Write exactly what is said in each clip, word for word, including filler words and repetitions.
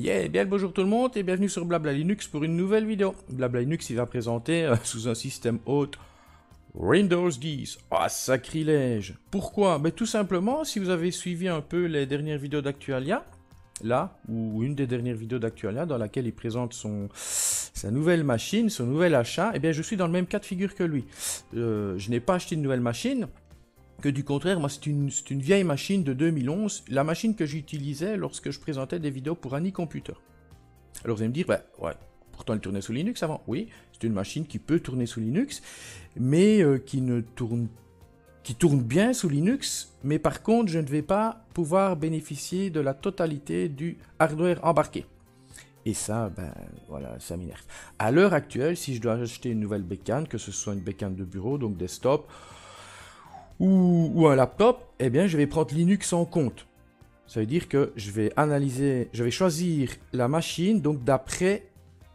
Yeah, bien le bonjour tout le monde et bienvenue sur Blabla Linux pour une nouvelle vidéo. Blabla Linux il va présenter euh, sous un système hôte Windows dix. Ah, sacrilège. Pourquoi? Ben, tout simplement, si vous avez suivi un peu les dernières vidéos d'Actualia, là, ou une des dernières vidéos d'Actualia dans laquelle il présente son, sa nouvelle machine, son nouvel achat, eh bien je suis dans le même cas de figure que lui. Euh, je n'ai pas acheté une nouvelle machine, que du contraire, moi c'est une, c'est une vieille machine de deux mille onze, la machine que j'utilisais lorsque je présentais des vidéos pour Annie Computer. Alors vous allez me dire, bah ouais, pourtant elle tournait sous Linux avant. Oui, c'est une machine qui peut tourner sous Linux, mais euh, qui ne tourne, qui tourne bien sous Linux, mais par contre je ne vais pas pouvoir bénéficier de la totalité du hardware embarqué. Et ça, ben voilà, ça m'énerve. À l'heure actuelle, si je dois acheter une nouvelle bécane, que ce soit une bécane de bureau, donc desktop, Ou, ou un laptop, eh bien je vais prendre Linux en compte. Ça veut dire que je vais analyser, je vais choisir la machine donc d'après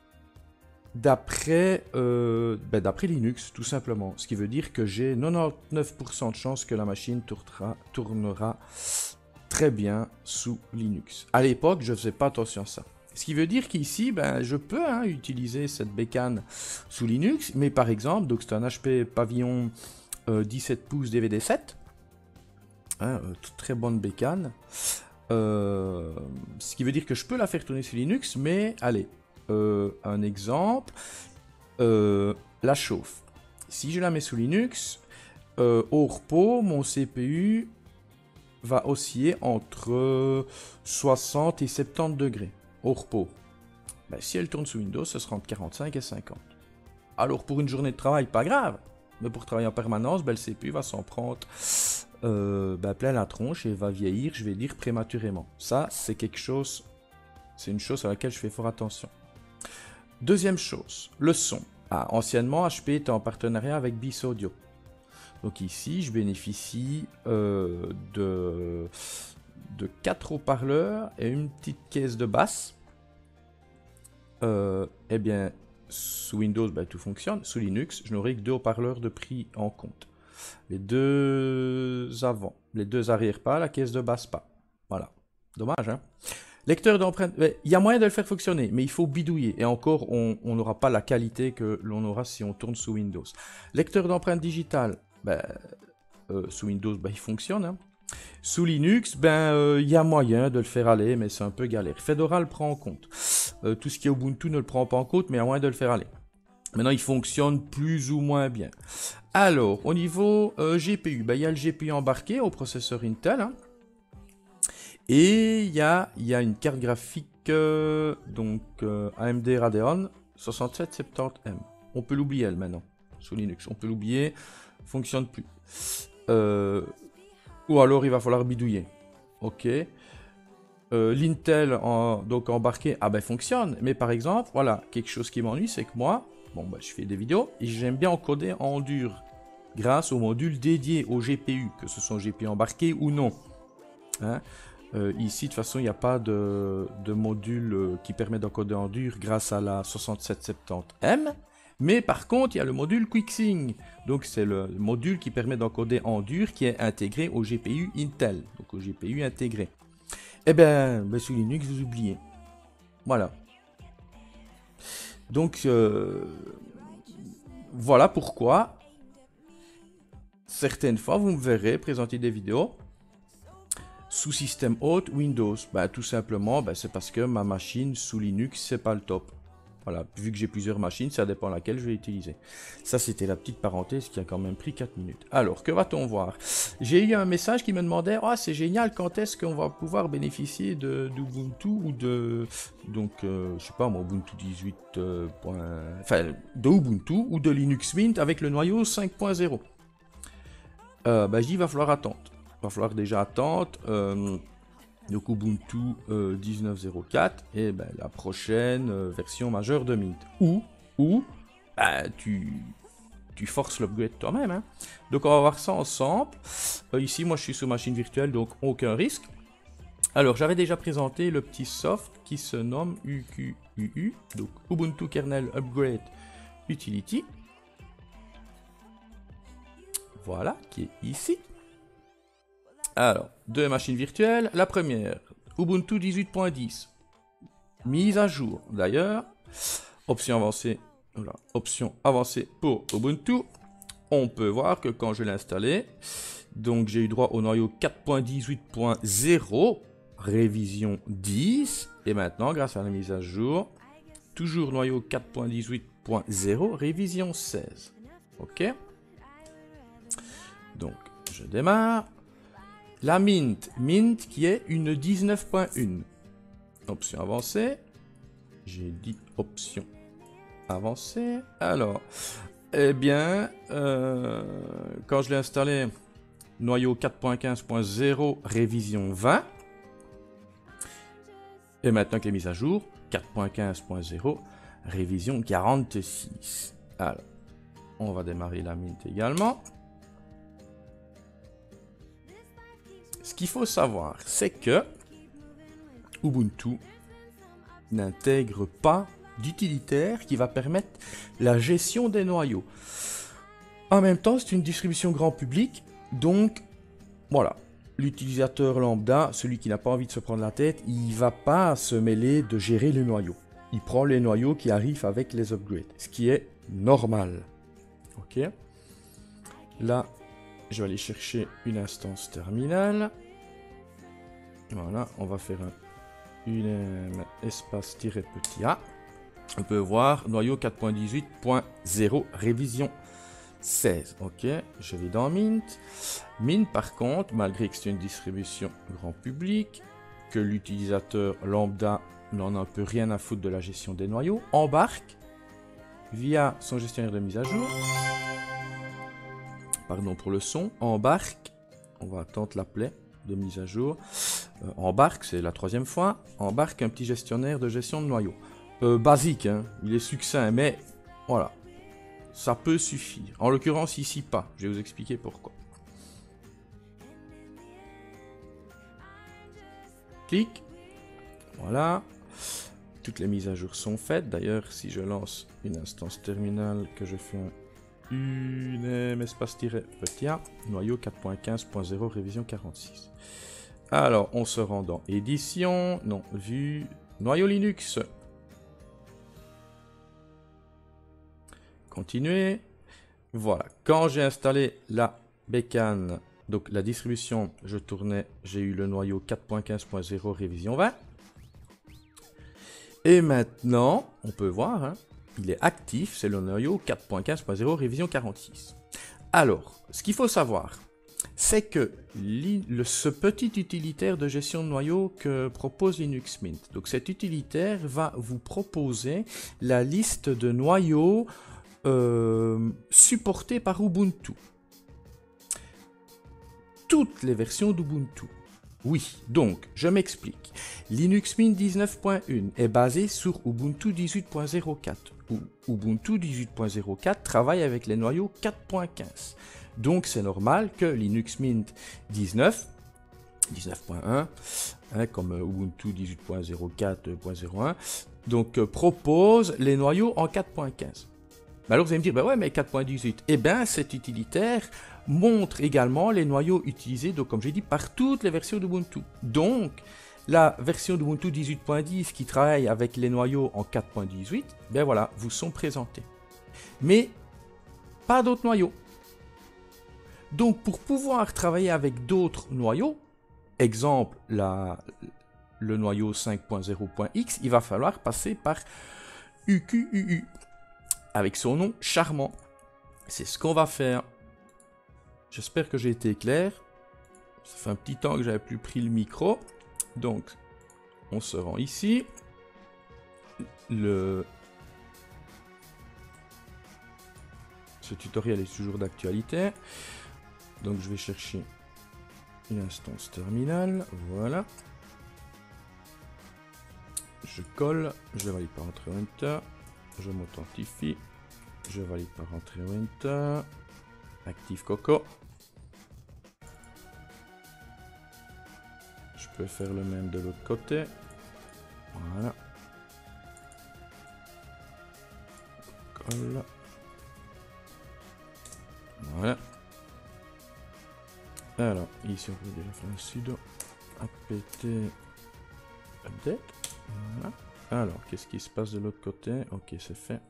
d'après euh, ben, d'après Linux tout simplement. Ce qui veut dire que j'ai quatre-vingt-dix-neuf pour cent de chance que la machine tournera, tournera très bien sous Linux. À l'époque, je ne faisais pas attention à ça. Ce qui veut dire qu'ici, ben, je peux hein, utiliser cette bécane sous Linux, mais par exemple, donc c'est un H P Pavillon Euh, dix-sept pouces D V D sept, hein, euh, très bonne bécane, euh, ce qui veut dire que je peux la faire tourner sur Linux, mais allez, euh, un exemple, euh, la chauffe. Si je la mets sous Linux, euh, au repos, mon C P U va osciller entre soixante et soixante-dix degrés au repos. Ben, si elle tourne sous Windows, ce sera entre quarante-cinq et cinquante. Alors pour une journée de travail, pas grave. Mais pour travailler en permanence, ben, le C P U va s'en prendre euh, ben, plein la tronche et va vieillir, je vais dire, prématurément. Ça, c'est quelque chose, c'est une chose à laquelle je fais fort attention. Deuxième chose, le son. Ah, anciennement, H P était en partenariat avec Bis Audio. Donc ici, je bénéficie euh, de, de quatre haut-parleurs et une petite caisse de basse. Euh, eh bien... Sous Windows, ben, tout fonctionne. Sous Linux, je n'aurai que deux haut-parleurs de prix en compte. Les deux avant, les deux arrière pas, la caisse de basse pas. Voilà. Dommage, hein. Lecteur d'empreintes, il ben, y a moyen de le faire fonctionner, mais il faut bidouiller. Et encore, on n'aura pas la qualité que l'on aura si on tourne sous Windows. Lecteur d'empreintes digitales, ben, euh, sous Windows, ben, il fonctionne, hein. Sous Linux, ben, il euh, y a moyen de le faire aller, mais c'est un peu galère. Fedora le prend en compte. Euh, tout ce qui est Ubuntu ne le prend pas en compte, mais il y a moyen de le faire aller. Maintenant, il fonctionne plus ou moins bien. Alors, au niveau euh, G P U, ben, il y a le G P U embarqué au processeur Intel. Hein, et il y a, y a une carte graphique, euh, donc euh, A M D Radeon soixante-sept soixante-dix M. On peut l'oublier, elle, maintenant, sous Linux. On peut l'oublier, fonctionne plus. Euh... Ou alors il va falloir bidouiller. Ok. Euh, L'Intel en, donc embarqué, ah ben fonctionne. Mais par exemple, voilà, quelque chose qui m'ennuie, c'est que moi, bon ben je fais des vidéos et j'aime bien encoder en dur grâce au module dédié au G P U, que ce soit G P U embarqué ou non. Hein, euh, ici, de toute façon, il n'y a pas de, de module euh, qui permet d'encoder en dur grâce à la soixante-sept soixante-dix M. Mais par contre, il y a le module QuickSync. Donc, c'est le module qui permet d'encoder en dur qui est intégré au G P U Intel. Donc, au G P U intégré. Eh bien, ben, sous Linux, vous oubliez. Voilà. Donc, euh, voilà pourquoi, certaines fois, vous me verrez présenter des vidéos sous système hôte Windows. Ben, tout simplement, ben, c'est parce que ma machine sous Linux, c'est pas le top. Voilà, vu que j'ai plusieurs machines, ça dépend laquelle je vais utiliser. Ça, c'était la petite parenthèse qui a quand même pris quatre minutes. Alors, que va-t-on voir? J'ai eu un message qui me demandait « Ah, oh, c'est génial, quand est-ce qu'on va pouvoir bénéficier d'Ubuntu ou de... Donc, euh, je sais pas moi, Ubuntu dix-huit... Euh, point... Enfin, de Ubuntu ou de Linux Mint avec le noyau cinq point zéro. Euh, bah, je dis, il va falloir attendre. Il va falloir déjà attendre... Euh, Donc Ubuntu euh, dix-neuf zéro quatre et ben, la prochaine euh, version majeure de Mint. Ou, ou bah, tu, tu forces l'upgrade toi-même. Hein. Donc on va voir ça ensemble. Euh, ici, moi je suis sur machine virtuelle, donc aucun risque. Alors j'avais déjà présenté le petit soft qui se nomme U Q U U, donc Ubuntu Kernel Upgrade Utility. Voilà, qui est ici. Alors, deux machines virtuelles. La première, Ubuntu dix-huit point dix. mise à jour. D'ailleurs, option avancée, voilà, option avancée pour Ubuntu. On peut voir que quand je l'ai installé, donc j'ai eu droit au noyau quatre point dix-huit point zéro, révision dix. Et maintenant, grâce à la mise à jour, toujours noyau quatre point dix-huit point zéro, révision seize. Ok. Donc, je démarre. La Mint, Mint qui est une dix-neuf point un. Option avancée. J'ai dit option avancée. Alors, eh bien, euh, quand je l'ai installé, noyau quatre point quinze point zéro, révision vingt. Et maintenant que les mises à jour, quatre point quinze point zéro, révision quarante-six. Alors, on va démarrer la Mint également. Ce qu'il faut savoir, c'est que Ubuntu n'intègre pas d'utilitaire qui va permettre la gestion des noyaux. En même temps, c'est une distribution grand public, donc voilà. L'utilisateur lambda, celui qui n'a pas envie de se prendre la tête, il ne va pas se mêler de gérer les noyaux. Il prend les noyaux qui arrivent avec les upgrades, ce qui est normal. Ok. Là, je vais aller chercher une instance terminale. Voilà, on va faire un une espace tiré petit a. On peut voir noyau quatre point dix-huit point zéro, révision seize. Ok, je vais dans Mint. Mint, par contre, malgré que c'est une distribution grand public, que l'utilisateur lambda n'en a un peu rien à foutre de la gestion des noyaux, embarque via son gestionnaire de mise à jour. Pardon pour le son. Embarque, on va attendre la plaie de mise à jour. Euh, embarque, c'est la troisième fois. Embarque un petit gestionnaire de gestion de noyaux. Euh, basique, hein, il est succinct, mais voilà. Ça peut suffire. En l'occurrence, ici, pas. Je vais vous expliquer pourquoi. Clic. Voilà. Toutes les mises à jour sont faites. D'ailleurs, si je lance une instance terminale, que je fais un une espace-petit a, noyau quatre point quinze point zéro, révision quarante-six. Alors, on se rend dans édition, non, vue, noyau Linux. Continuer. Voilà, quand j'ai installé la bécane, donc la distribution, je tournais, j'ai eu le noyau quatre point quinze point zéro, révision vingt. Et maintenant, on peut voir, hein, il est actif, c'est le noyau quatre point quinze point zéro, révision quarante-six. Alors, ce qu'il faut savoir, c'est que le, ce petit utilitaire de gestion de noyaux que propose Linux Mint, donc cet utilitaire va vous proposer la liste de noyaux euh, supportés par Ubuntu. Toutes les versions d'Ubuntu. Oui, donc, je m'explique. Linux Mint dix-neuf point un est basé sur Ubuntu dix-huit point zéro quatre. Ubuntu dix-huit point zéro quatre travaille avec les noyaux quatre point quinze. Donc, c'est normal que Linux Mint dix-neuf, dix-neuf point un, hein, comme Ubuntu dix-huit point zéro quatre point zéro un, donc euh, propose les noyaux en quatre point quinze. Alors, vous allez me dire, bah ouais, mais quatre point dix-huit, eh bien, cet utilitaire montre également les noyaux utilisés, donc comme j'ai dit, par toutes les versions d'Ubuntu. Donc, la version d'Ubuntu dix-huit point dix qui travaille avec les noyaux en quatre point dix-huit, ben voilà, vous sont présentés. Mais, pas d'autres noyaux. Donc, pour pouvoir travailler avec d'autres noyaux, exemple, la, le noyau cinq point zéro point x, il va falloir passer par U Q U U, avec son nom charmant. C'est ce qu'on va faire. J'espère que j'ai été clair. Ça fait un petit temps que j'avais plus pris le micro. Donc, on se rend ici. Le... Ce tutoriel est toujours d'actualité. Donc, je vais chercher une instance terminale. Voilà. Je colle. Je valide par Enter Enter. Je m'authentifie. Je valide par Enter Enter. Active Coco. Je peux faire le même de l'autre côté. Voilà. Colle. Voilà. Alors, ici on peut déjà faire un sudo apt update. Voilà. Alors, qu'est-ce qui se passe de l'autre côté? Ok, c'est fait.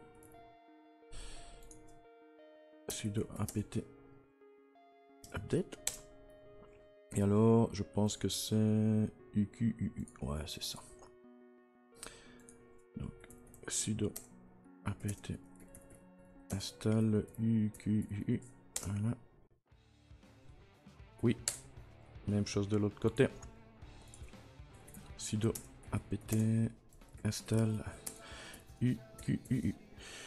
Sudo apt update. Et alors, je pense que c'est U Q U U. Ouais, c'est ça. Donc, sudo apt installe U Q U U. Voilà. Oui. Même chose de l'autre côté. Sudo apt installe U Q U U.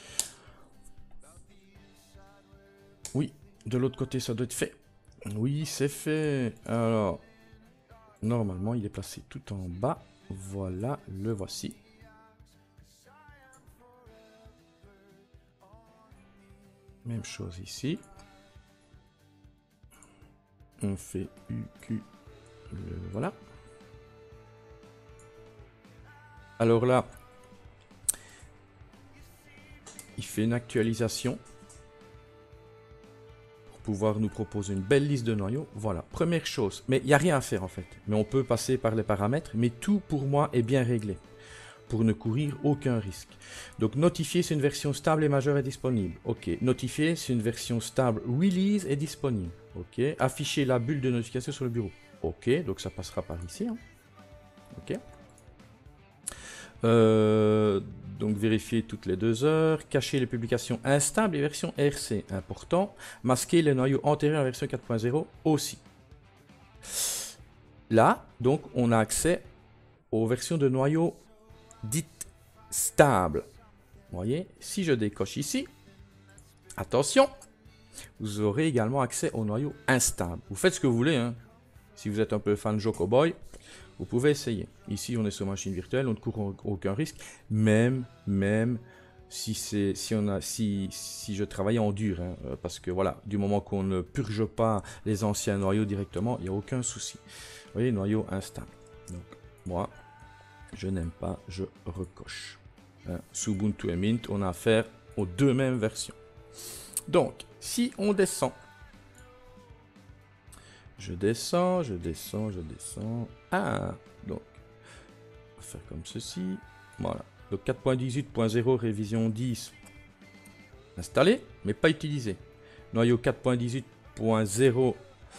Oui, de l'autre côté, ça doit être fait. Oui, c'est fait. Alors, normalement, il est placé tout en bas. Voilà, le voici. Même chose ici. On fait U Q. Le voilà. Alors là, il fait une actualisation pour pouvoir nous proposer une belle liste de noyaux. Voilà, première chose. Mais il n'y a rien à faire en fait. Mais on peut passer par les paramètres. Mais tout pour moi est bien réglé pour ne courir aucun risque. Donc notifier si une version stable et majeure est disponible. Ok. Notifier si une version stable release est disponible. Ok. Afficher la bulle de notification sur le bureau. Ok. Donc ça passera par ici. Hein. Ok. Euh, donc vérifier toutes les deux heures. Cacher les publications instables et versions R C. Important. Masquer les noyaux antérieurs à la version quatre point zéro aussi. Là, donc, on a accès aux versions de noyaux dites stables. Vous voyez, si je décoche ici, attention, vous aurez également accès aux noyaux instables. Vous faites ce que vous voulez, hein. Si vous êtes un peu fan de Jocoboy, vous pouvez essayer. Ici, on est sur machine virtuelle, on ne court aucun risque, même, même si c'est, si on a, si, si je travaillais en dur, hein, parce que voilà, du moment qu'on ne purge pas les anciens noyaux directement, il n'y a aucun souci. Vous voyez, noyau instable. Donc, moi, je n'aime pas, je recoche. Hein, sous Ubuntu et Mint, on a affaire aux deux mêmes versions. Donc, si on descend, je descends, je descends, je descends. Ah, donc, on va faire comme ceci. Voilà. Donc quatre point dix-huit point zéro révision dix installé, mais pas utilisé. Noyau quatre point dix-huit point zéro,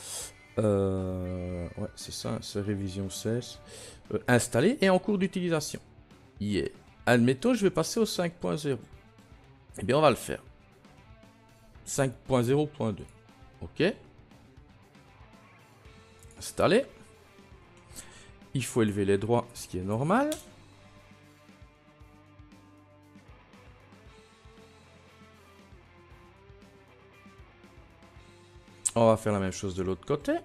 euh, ouais, c'est ça, c'est révision seize, euh, installé et en cours d'utilisation. Yeah. Admettons, je vais passer au cinq point zéro. Eh bien, on va le faire. cinq point zéro point deux. Ok. Installé. Il faut élever les droits, ce qui est normal. On va faire la même chose de l'autre côté.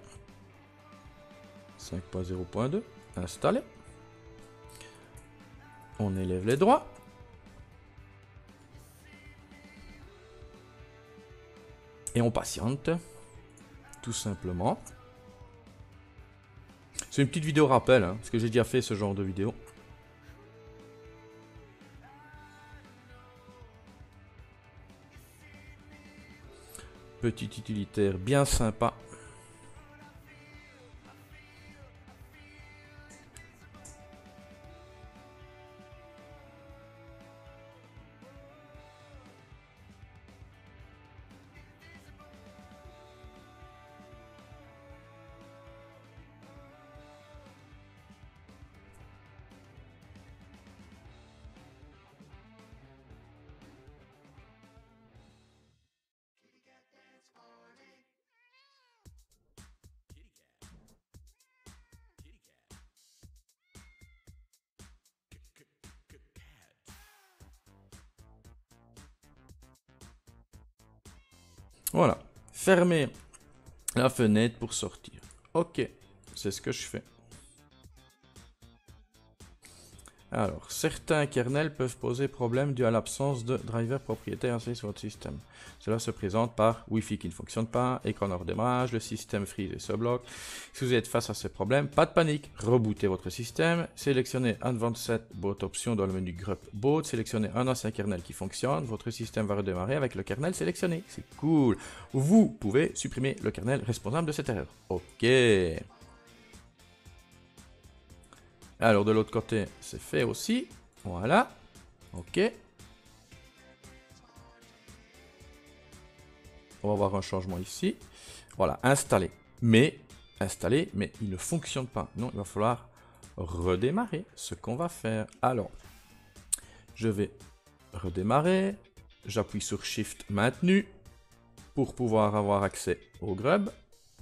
cinq point zéro point deux. Installé. On élève les droits. Et on patiente. Tout simplement. C'est une petite vidéo rappel, hein, parce que j'ai déjà fait ce genre de vidéo. Petit utilitaire bien sympa. Voilà. Fermer la fenêtre pour sortir. Ok. C'est ce que je fais. Alors, certains kernels peuvent poser problème dû à l'absence de driver propriétaire installé sur votre système. Cela se présente par Wi-Fi qui ne fonctionne pas, écran hors démarrage, le système freeze et se bloque. Si vous êtes face à ce problème, pas de panique, rebootez votre système, sélectionnez Advanced Boot Option dans le menu Grup Boot, sélectionnez un ancien kernel qui fonctionne, votre système va redémarrer avec le kernel sélectionné. C'est cool. Vous pouvez supprimer le kernel responsable de cette erreur. Ok. Alors de l'autre côté, c'est fait aussi. Voilà. Ok. On va voir un changement ici. Voilà, installé. Mais, installé, mais il ne fonctionne pas. Non, il va falloir redémarrer. Ce qu'on va faire. Alors, je vais redémarrer. J'appuie sur Shift maintenu pour pouvoir avoir accès au grub.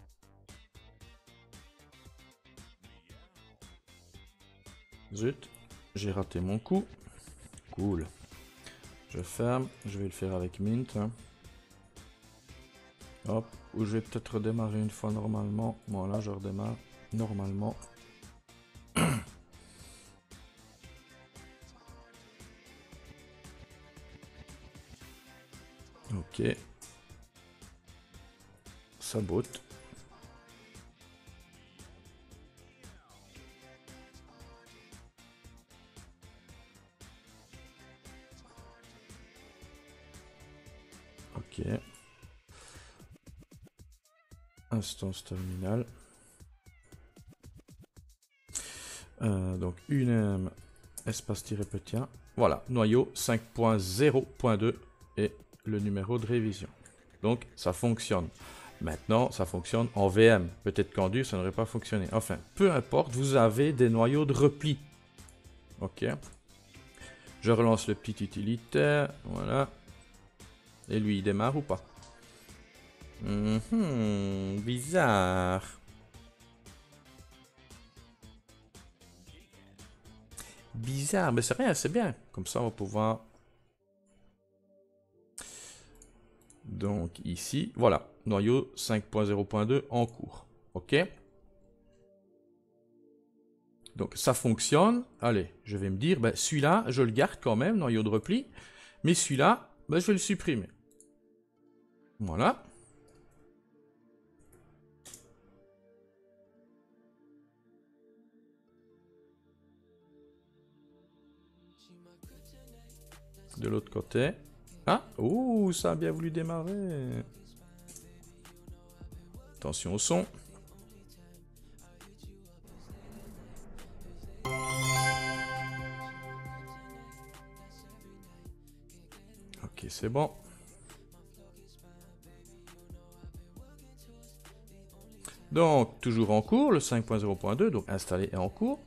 Zut, j'ai raté mon coup. Cool. Je ferme. Je vais le faire avec Mint. Hein. Hop. Ou je vais peut-être redémarrer une fois normalement. Voilà, je redémarre normalement. Ok. Ça botte. Ok. Instance terminal. Euh, donc unem espace-petit un. Voilà, noyau cinq point zéro point deux et le numéro de révision. Donc ça fonctionne. Maintenant, ça fonctionne en V M. Peut-être qu'en dur, ça n'aurait pas fonctionné. Enfin, peu importe, vous avez des noyaux de repli. Ok. Je relance le petit utilitaire. Voilà. Et lui, il démarre ou pas? Mmh, bizarre. Bizarre, mais c'est rien, c'est bien. Comme ça, on va pouvoir... Donc, ici, voilà. Noyau cinq point zéro point deux en cours. OK? Donc, ça fonctionne. Allez, je vais me dire, ben, celui-là, je le garde quand même, noyau de repli. Mais celui-là, ben, je vais le supprimer. Voilà. De l'autre côté. Ah, ouh, ça a bien voulu démarrer. Attention au son. Ok, c'est bon. Donc, toujours en cours, le cinq point zéro point deux, donc installé et en cours.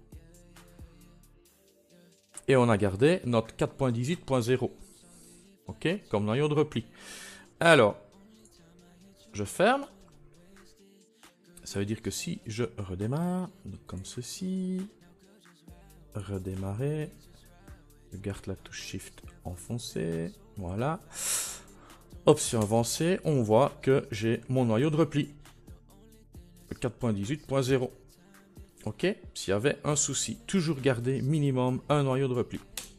Et on a gardé notre quatre point dix-huit point zéro. Ok, comme noyau de repli. Alors, je ferme. Ça veut dire que si je redémarre, donc comme ceci, redémarrer, je garde la touche Shift enfoncée, voilà. Option avancée, on voit que j'ai mon noyau de repli. Le quatre point dix-huit point zéro. Ok, s'il y avait un souci, toujours garder minimum un noyau de repli.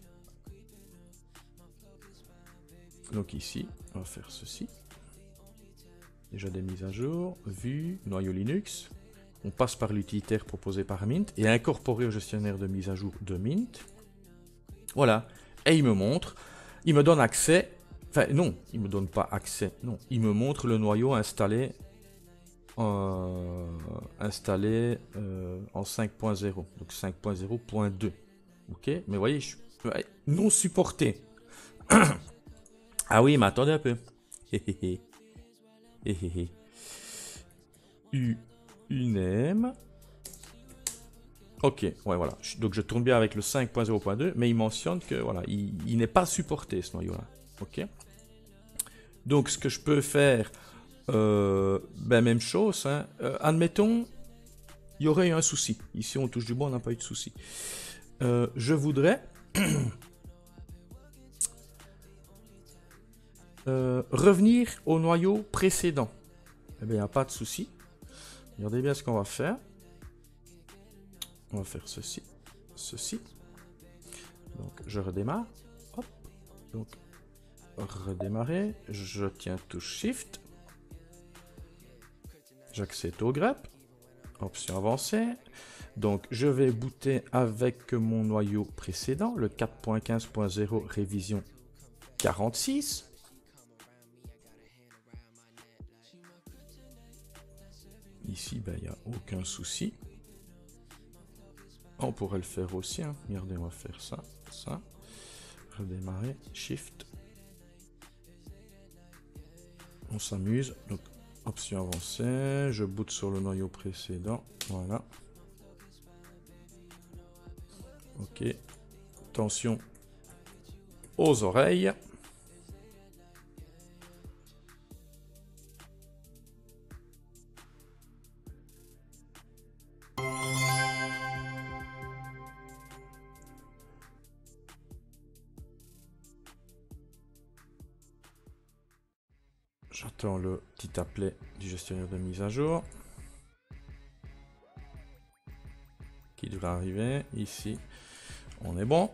Donc ici, on va faire ceci. Déjà des mises à jour, vue, noyau Linux. On passe par l'utilitaire proposé par Mint et incorporé au gestionnaire de mise à jour de Mint. Voilà, et il me montre, il me donne accès, enfin non, il me donne pas accès, non, il me montre le noyau installé, euh, installé euh, en cinq point zéro, donc cinq point zéro point deux. Ok, mais vous voyez, je, ouais, non supporté. Ah oui, mais attendez un peu. U, unem. Ok, ouais, voilà. Donc je tourne bien avec le cinq point zéro point deux, mais il mentionne que voilà, il, il n'est pas supporté ce noyau-là. Ok. Donc ce que je peux faire, euh, ben même chose. Hein. Euh, admettons, il y aurait eu un souci. Ici, on touche du bois, on n'a pas eu de souci. Euh, je voudrais euh, revenir au noyau précédent. Eh bien, il n'y a pas de souci. Regardez bien ce qu'on va faire. On va faire ceci, ceci. Donc, je redémarre. Hop. Donc, redémarrer. Je tiens touche Shift. J'accède au grep. Option avancée. Donc, je vais booter avec mon noyau précédent, le quatre point quinze point zéro révision quarante-six. Ici, ben, il n'y a aucun souci. On pourrait le faire aussi. Hein. Regardez, on va faire ça. ça. Redémarrer, Shift. On s'amuse. Donc, option avancée. Je boot sur le noyau précédent. Voilà. Ok. Attention aux oreilles. J'attends le petit appel du gestionnaire de mise à jour qui devrait arriver. Ici, on est bon.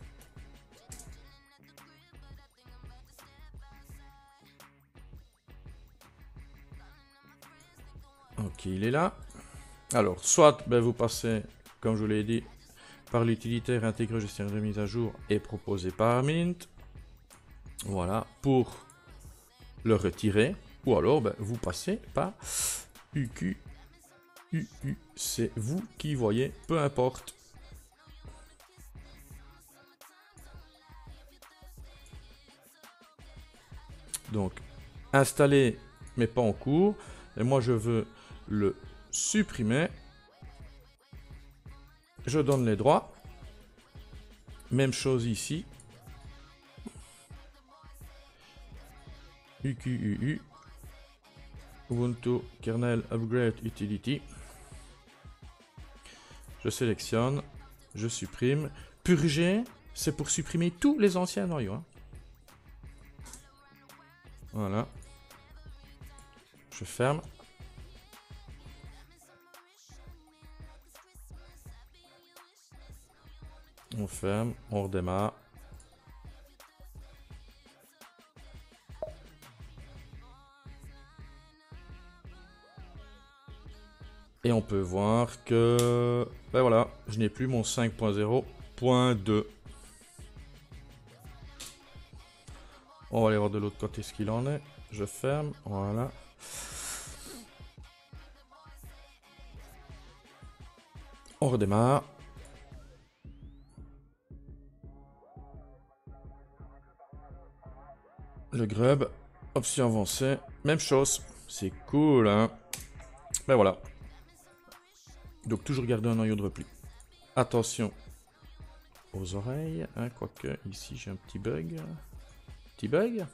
Ok, il est là. Alors, soit ben, vous passez, comme je vous l'ai dit, par l'utilitaire intégrer gestionnaire de mise à jour et proposé par Mint. Voilà, pour le retirer, ou alors ben, vous passez par U Q U U, c'est vous qui voyez, peu importe. Donc installer mais pas en cours, et moi je veux le supprimer. Je donne les droits, même chose ici. U Q U U, Ubuntu Kernel Upgrade Utility. Je sélectionne, je supprime. Purger, c'est pour supprimer tous les anciens noyaux. Hein. Voilà. Je ferme. On ferme, on redémarre. Et on peut voir que, ben voilà, je n'ai plus mon cinq point zéro point deux. On va aller voir de l'autre côté ce qu'il en est. Je ferme, voilà. On redémarre. Le grub, option avancée, même chose. C'est cool, hein. Ben voilà. Donc toujours garder un noyau de repli. Attention aux oreilles, hein, quoique ici j'ai un petit bug. Petit bug.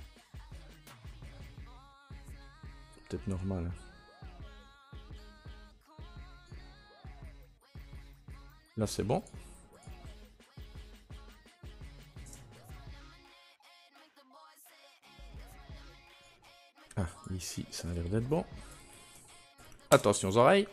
Peut-être normal. Là c'est bon. Ah, ici ça a l'air d'être bon. Attention aux oreilles.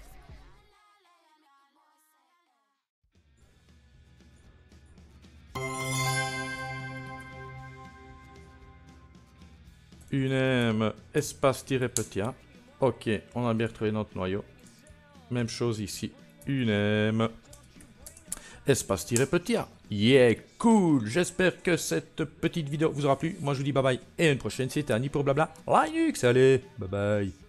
U N M espace-petit a. Ok, on a bien retrouvé notre noyau. Même chose ici. U N M espace-petit a. Yeah, cool. J'espère que cette petite vidéo vous aura plu. Moi, je vous dis bye bye et à une prochaine. C'était Annie pour Blabla Linux. Allez, bye bye.